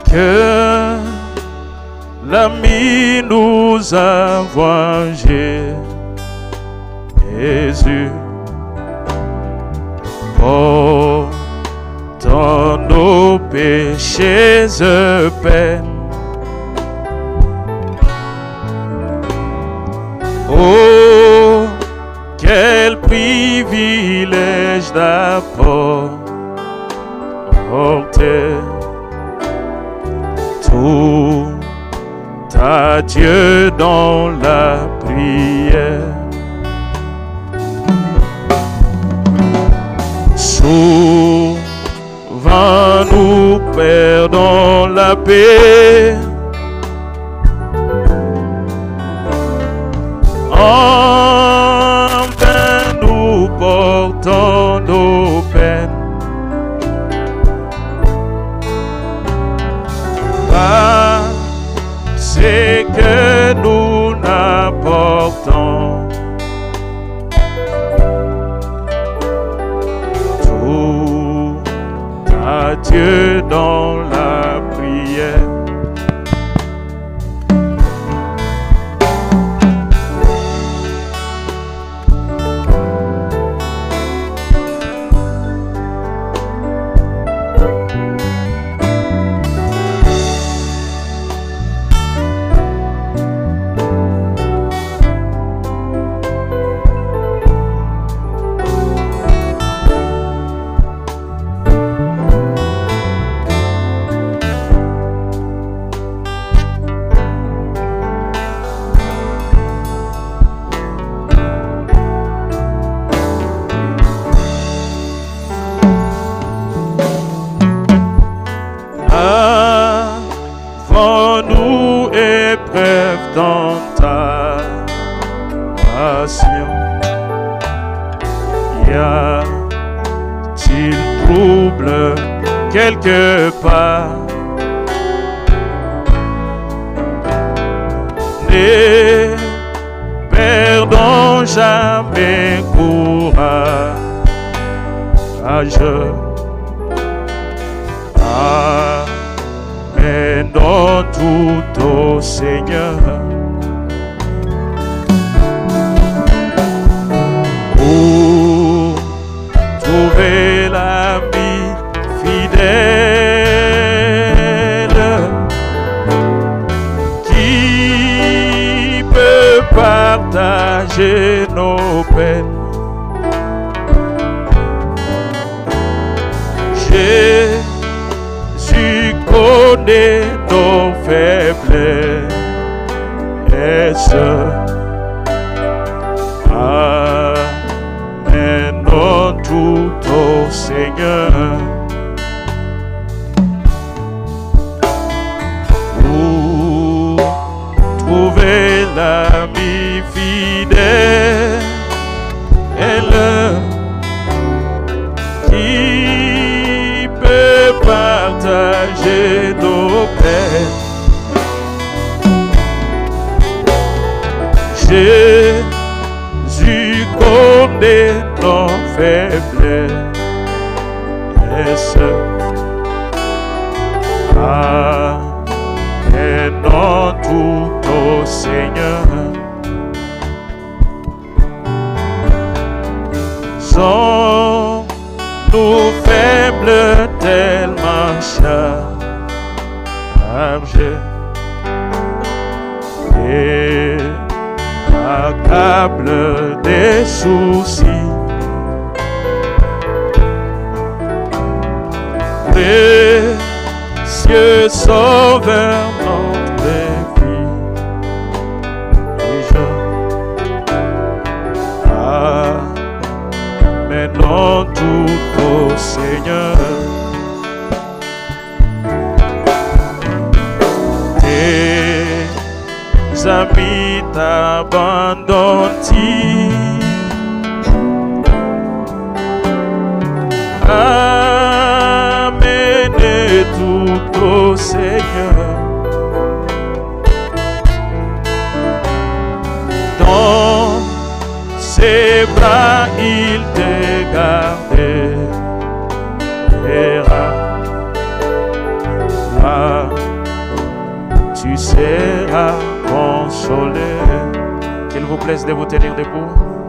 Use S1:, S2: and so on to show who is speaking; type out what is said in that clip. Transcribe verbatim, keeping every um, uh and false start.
S1: que l'ami nous a vengés. Jésus, portant nos péchés et peines. Oh, quel privilège d'apporter tout à Dieu dans la prière. Souvent nous perdons la paix en vain nous portons nos peines. C'est que nous n'apportons tout à Dieu dans la prière. Avant-nous épreuve tentation, y a-t-il trouble quelque part? Ne perdons jamais courage. Amènons tout au Seigneur. Pour trouver l'ami fidèle qui peut partager nos peines. Jésus connaît nos faiblesses. Amènons tout au Seigneur. Pour trouver l'ami fidèle qui peut partager nos peines. Jésus connaît nos faiblesses. Amènons tout au Seigneur. Sommes-nous faibles, tellement chargés et accablés des soucis? Précieux Sauveur, notre vie, et je amènons tout au Seigneur. Tes amis t'abandonnent-ils? Amenez tout au Seigneur. Dans ses bras il te gardera. seras, tu seras consolé. Qu'il vous plaise de vous tenir debout.